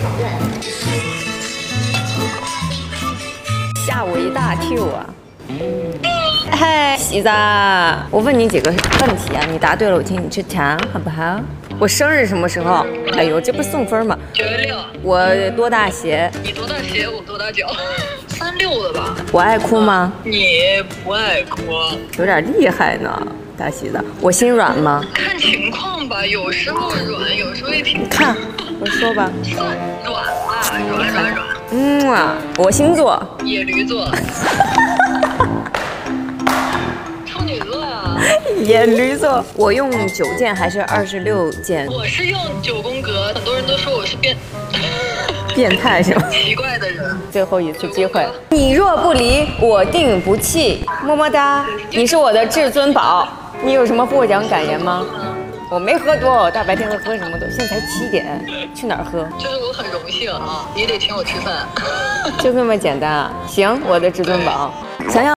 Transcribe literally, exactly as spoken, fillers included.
吓我一大跳啊！嘿，喜子，我问你几个问题啊，你答对了，我请你吃糖，好不好？我生日什么时候？哎呦，这不送分吗？ 九月六。 我多大鞋？ 你多大鞋？我多大脚？三六的吧？ 我爱哭吗？ 你不爱哭， 有点厉害呢，大喜子。我心软吗？ 看情况吧，有时候软，有时候也挺。 看，我说吧。 算软啊，软软软。 嗯啊，我星座。 野驴座。处女座啊。 野驴座。我用九键还是二十六键？ 我是用九宫格，很多人都说我是变。 变态是吗？ 奇怪的人。 最后一次机会，你若不离，我定不弃。么么哒，你是我的至尊宝。你有什么获奖感言吗？我没喝多，我大白天的喝什么都？现在才七点，去哪儿喝？ 就是我很荣幸啊，你得请我吃饭。 就这么简单啊？行，我的至尊宝，想想。